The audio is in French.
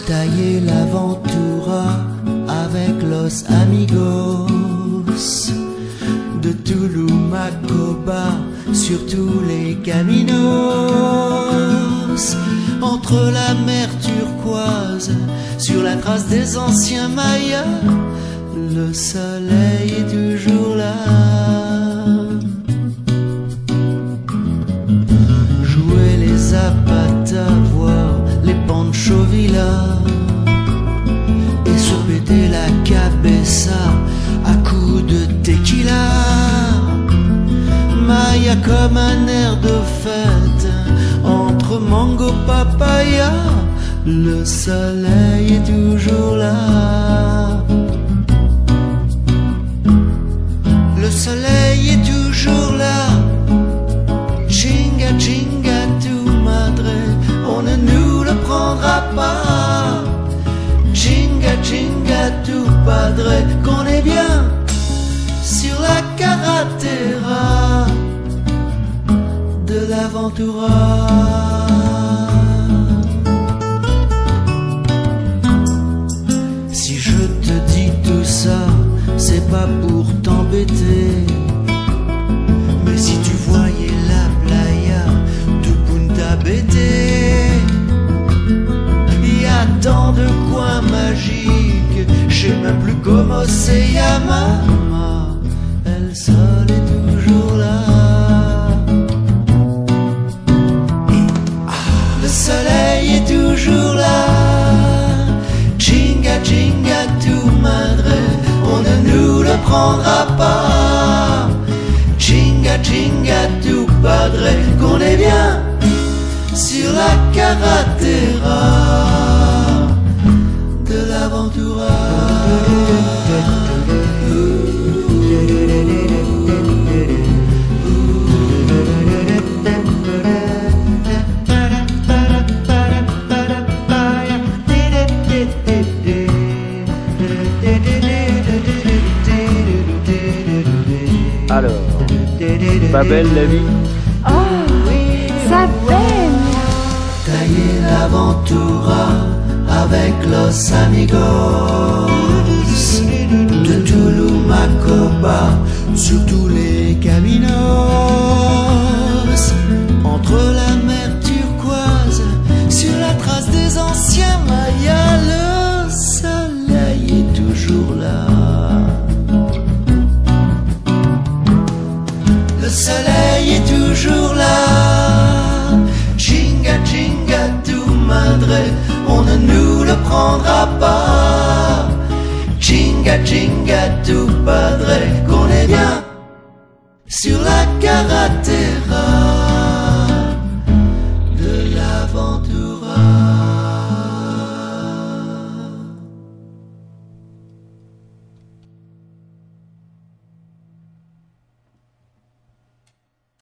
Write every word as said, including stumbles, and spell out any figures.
tailler l'aventura avec los amigos de Tulum à Coba sur tous les caminos. Entre la mer turquoise, sur la trace des anciens Mayas, le soleil est toujours là. Jouer les zapatas, voir les Pancho Villa et se péter la cabeza à coups de tequila. Maya comme un air de fête entre mango papaya, le soleil est toujours là. Le soleil est toujours là. Chinga chinga tu madre, on ne nous le prendra pas. Chinga chinga tu padre, qu'on est bien sur la carretera de l'Aventura. Si je te dis tout ça, c'est pas pour t'embêter, mais si tu voyais la playa de Punta Bete, il y a tant de coins magiques, je sais même plus comment c'est Yamama, el sol est toujours là. Le soleil est toujours là. Chinga chinga tu madre, on ne nous le prendra pas. Chinga chinga tu padre, qu'on est bien sur la carretera de l'Aventura. Alors, pas belle la vie? Oh, ça baigne. Tailler l'aventura avec los amigos de Tulum à Coba sur tous les caminos. Entre la mer turquoise, sur la trace des anciens Mayas, le soleil est toujours là. Le soleil est toujours là. Chinga chinga tu madre, on ne nous le prendra pas. Chinga chinga tu padre, qu'on est bien sur la carretera